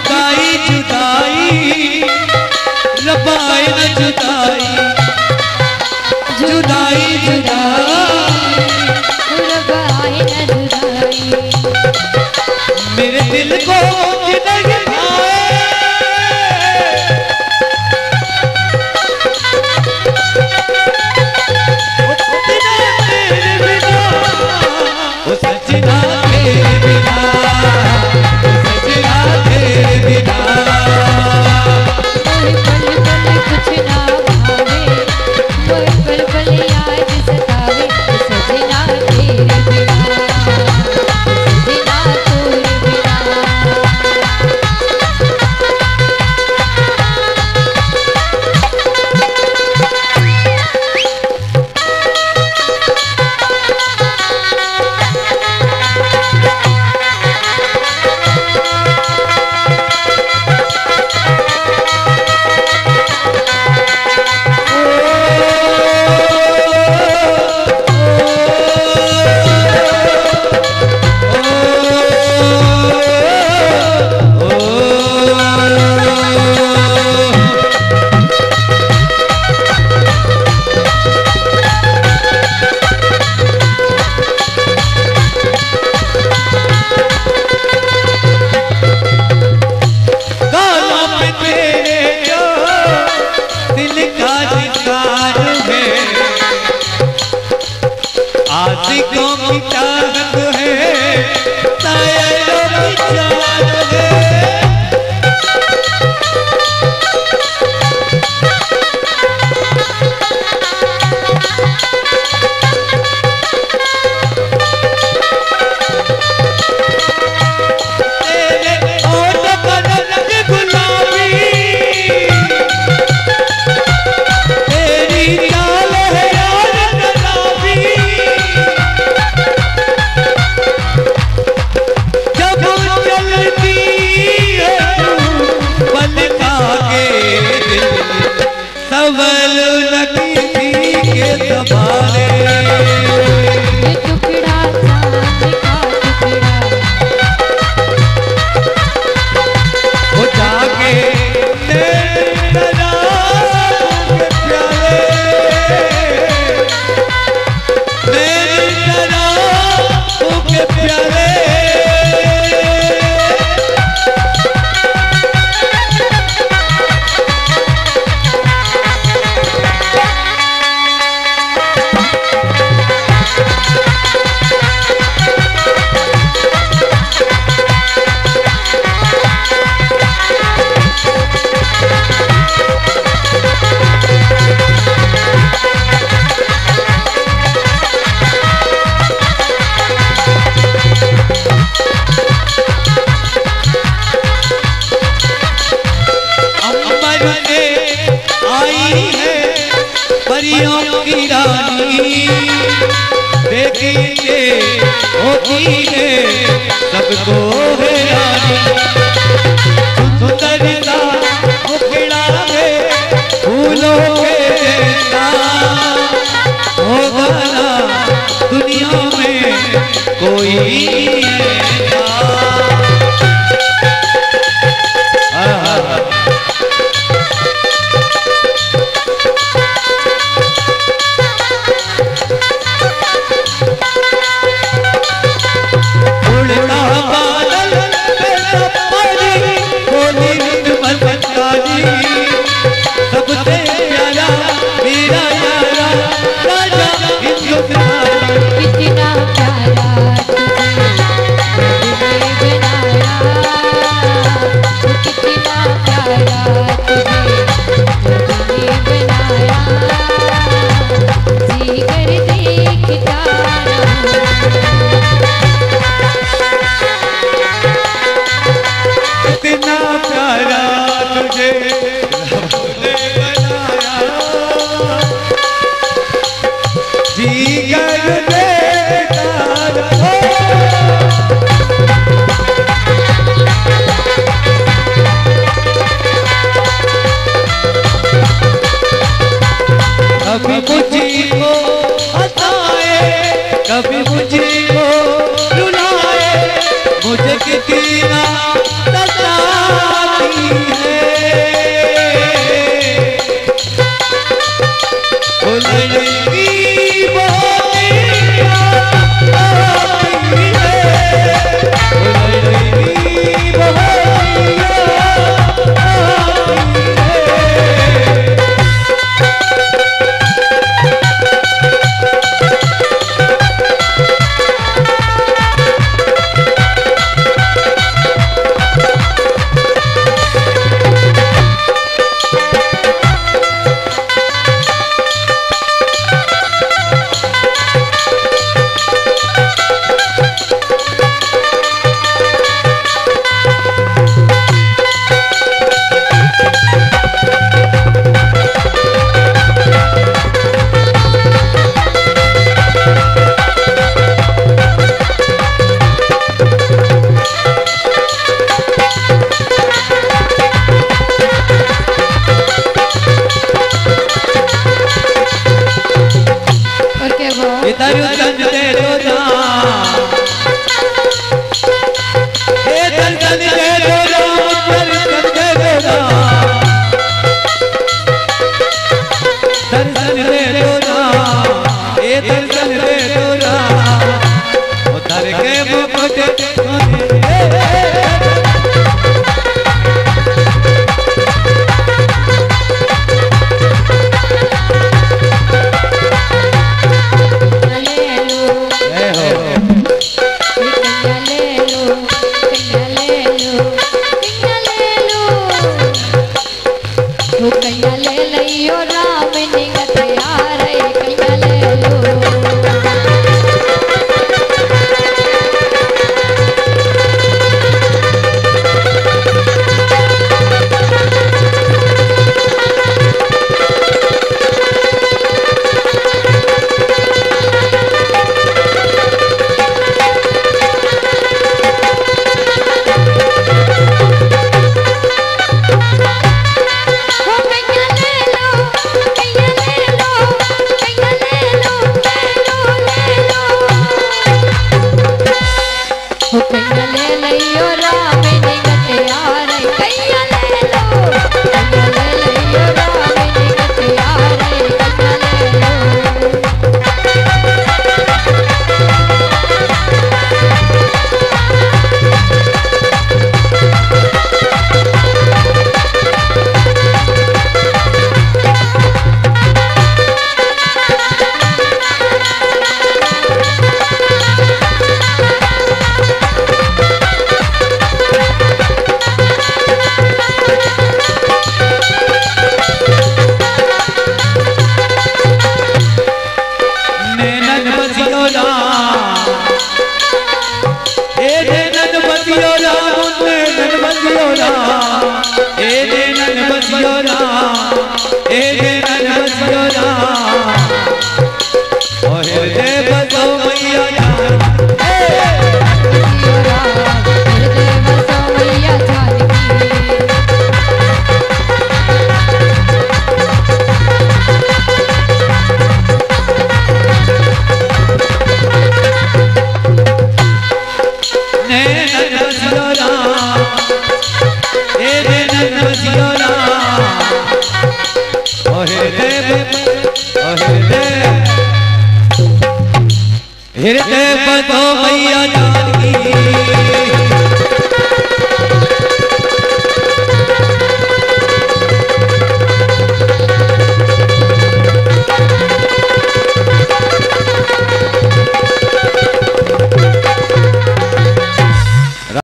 जुदाई जुदाई रबाए न जुदाई, जुदाई जुदाई रबाए न जुदाई, मेरे दिल को जिंदगी सजना तेरे बिना, सजना तेरे बिना, पल पल कुछ ना भावे, पल पल याद सतावे, सजना तेरे बिना, सजना तेरे बिना। आशिकों की चाहत है, शायरों की चाहत है, तेरे होठों का रंग गुलाबी, तेरी चाल है यार गुलाबी, सवल लगी के दबारे, ये टुकड़ा चांद का टुकड़ा, वो जाके तेरा के प्यारे, मेरी तरह के प्यारे, परियों की रानी देखेंगे होती है सबको है रानी, सुंदरता मुखड़ा है फूलों के जैसा, होगा ना दुनिया में कोई उड़ता बादल दर्शन दे दो राम, हे दर्शन दे दो राम, दर्शन दे दो राम, दर्शन दे दो राम, हे दर्शन दे दो राम, उतर के मुकुट कैया ले लियो राम निगत यार कैया ले लो। कैया ले लियो राम निगत यार कैया ले लो, कैया ले लियो राम निगत यार कैया ले लो। हे